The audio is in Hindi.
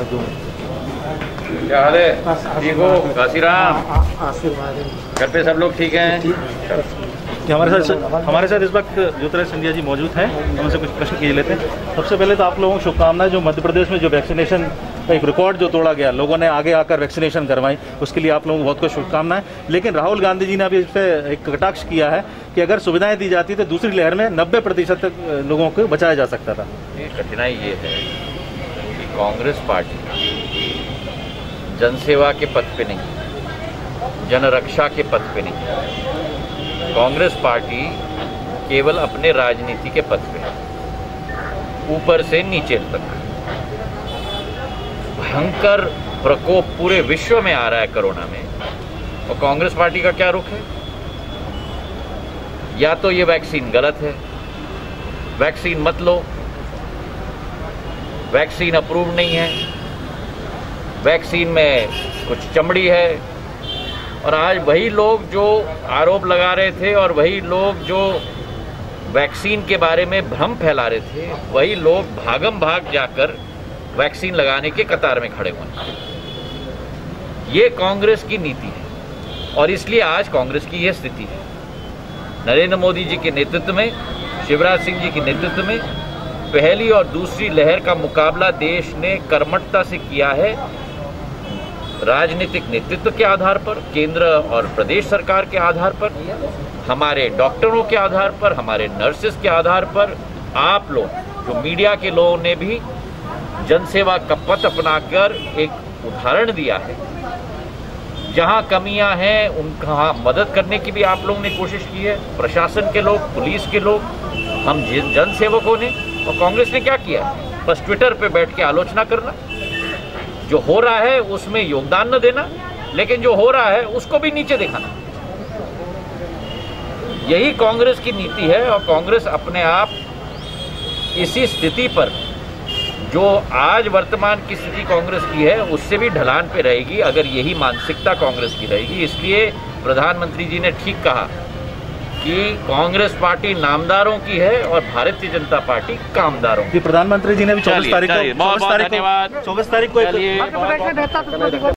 क्या हाल है? ठीक हो? काशीराम, आशीर्वाद है। घर पे सब लोग ठीक हैं? हमारे साथ इस वक्त ज्योतिराज सिंधिया जी मौजूद हैं। हम उनसे कुछ प्रश्न किए लेते हैं। सबसे पहले तो आप लोगों को शुभकामनाएं। जो मध्य प्रदेश में जो वैक्सीनेशन का एक रिकॉर्ड जो तोड़ा गया, लोगों ने आगे आकर वैक्सीनेशन करवाई, उसके लिए आप लोगों को बहुत कुछ शुभकामनाएं। लेकिन राहुल गांधी जी ने अभी इस पर एक कटाक्ष किया है कि अगर सुविधाएं दी जाती तो दूसरी लहर में 90% तक लोगों को बचाया जा सकता था। ये कठिनाई ये है कि कांग्रेस पार्टी जनसेवा के पथ पे नहीं, जनरक्षा के पथ पे नहीं, कांग्रेस पार्टी केवल अपने राजनीति के पथ पे है, ऊपर से नीचे तक। भयंकर प्रकोप पूरे विश्व में आ रहा है कोरोना में, और कांग्रेस पार्टी का क्या रुख है? या तो ये वैक्सीन गलत है, वैक्सीन मत लो, वैक्सीन अप्रूव नहीं है, वैक्सीन में कुछ चमड़ी है। और आज वही लोग जो आरोप लगा रहे थे और वही लोग जो वैक्सीन के बारे में भ्रम फैला रहे थे, वही लोग भागम भाग जाकर वैक्सीन लगाने के कतार में खड़े हुए हैं। ये कांग्रेस की नीति है और इसलिए आज कांग्रेस की यह स्थिति है। नरेंद्र मोदी जी के नेतृत्व में, शिवराज सिंह जी के नेतृत्व में पहली और दूसरी लहर का मुकाबला देश ने कर्मठता से किया है। राजनीतिक नेतृत्व के आधार पर, केंद्र और प्रदेश सरकार के आधार पर, हमारे डॉक्टरों के आधार पर, हमारे नर्सेस के आधार पर, आप लोग जो मीडिया के लोगों ने भी जनसेवा का पथ अपनाकर एक उदाहरण दिया है। जहां कमियां हैं उनका मदद करने की भी आप लोगों ने कोशिश की है। प्रशासन के लोग, पुलिस के लोग, हम जनसेवकों ने। और कांग्रेस ने क्या किया? बस ट्विटर पे बैठ के आलोचना करना, जो हो रहा है उसमें योगदान न देना, लेकिन जो हो रहा है उसको भी नीचे दिखाना। यही कांग्रेस की नीति है। और कांग्रेस अपने आप इसी स्थिति पर, जो आज वर्तमान की स्थिति कांग्रेस की है, उससे भी ढलान पे रहेगी अगर यही मानसिकता कांग्रेस की रहेगी। इसलिए प्रधानमंत्री जी ने ठीक कहा कि कांग्रेस पार्टी नामदारों की है और भारतीय जनता पार्टी कामदारों की। प्रधानमंत्री जी ने भी 24 तारीख को बहुत बहुत धन्यवाद। 24 तारीख को